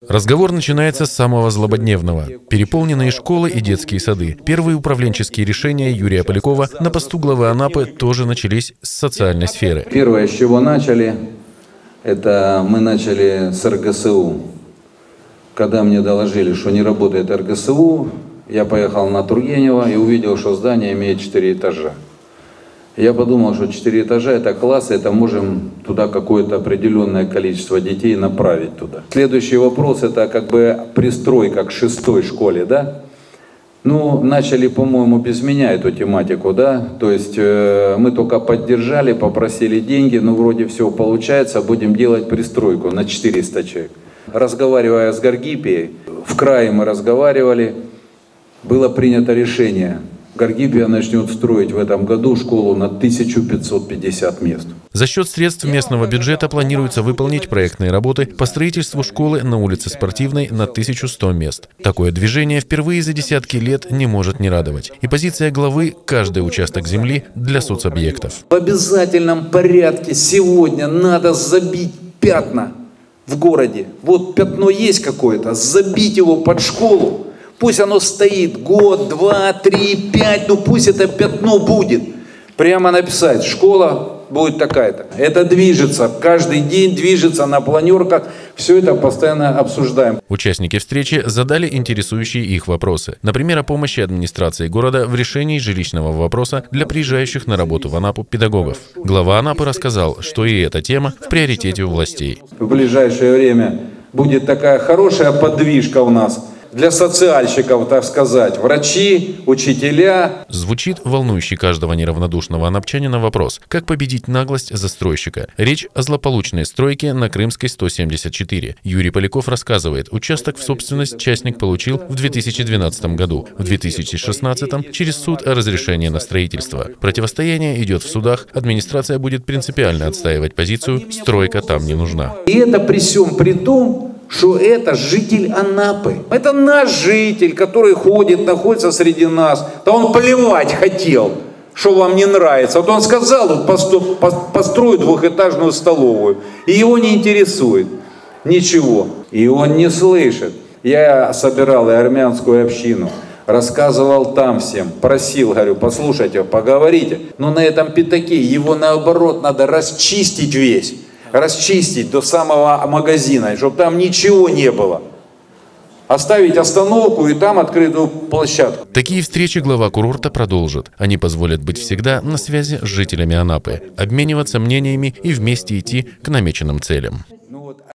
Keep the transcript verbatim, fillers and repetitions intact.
Разговор начинается с самого злободневного. Переполненные школы и детские сады. Первые управленческие решения Юрия Полякова на посту главы Анапы тоже начались с социальной сферы. Первое, с чего начали, это мы начали с эр гэ эс у. Когда мне доложили, что не работает эр гэ эс у, я поехал на Тургенева и увидел, что здание имеет четыре этажа. Я подумал, что четыре этажа это класс, это можем туда какое-то определенное количество детей направить туда. Следующий вопрос это как бы пристройка к шестой школе, да? Ну, начали, по-моему, без меня эту тематику, да? То есть э, мы только поддержали, попросили деньги, ну вроде все получается, будем делать пристройку на четыреста человек. Разговаривая с Гаргипией, в крае мы разговаривали, было принято решение. Гаргипия начнет строить в этом году школу на тысячу пятьсот пятьдесят мест. За счет средств местного бюджета планируется выполнить проектные работы по строительству школы на улице Спортивной на тысячу сто мест. Такое движение впервые за десятки лет не может не радовать. И позиция главы – каждый участок земли для соцобъектов. В обязательном порядке сегодня надо забить пятна в городе. Вот пятно есть какое-то, забить его под школу. Пусть оно стоит год, два, три, пять, ну пусть это пятно будет. Прямо написать, школа будет такая-то. Это движется, каждый день движется на планерках, все это постоянно обсуждаем. Участники встречи задали интересующие их вопросы. Например, о помощи администрации города в решении жилищного вопроса для приезжающих на работу в Анапу педагогов. Глава Анапы рассказал, что и эта тема в приоритете у властей. В ближайшее время будет такая хорошая подвижка у нас. Для социальщиков, так сказать, врачи, учителя. Звучит волнующий каждого неравнодушного анапчанина вопрос, как победить наглость застройщика. Речь о злополучной стройке на Крымской сто семьдесят четыре. Юрий Поляков рассказывает, участок в собственность частник получил в две тысячи двенадцатом году, в две тысячи шестнадцатом через суд о разрешении на строительство. Противостояние идет в судах, администрация будет принципиально отстаивать позицию «стройка там не нужна». И это при всем при том, что это житель Анапы. Это наш житель, который ходит, находится среди нас. Да он плевать хотел, что вам не нравится. Вот он сказал, вот построю двухэтажную столовую. И его не интересует ничего. И он не слышит. Я собирал и армянскую общину, рассказывал там всем, просил, говорю, послушайте, поговорите. Но на этом пятаке его наоборот надо расчистить весь. Расчистить до самого магазина, чтобы там ничего не было. Оставить остановку и там открытую площадку. Такие встречи глава курорта продолжит. Они позволят быть всегда на связи с жителями Анапы, обмениваться мнениями и вместе идти к намеченным целям.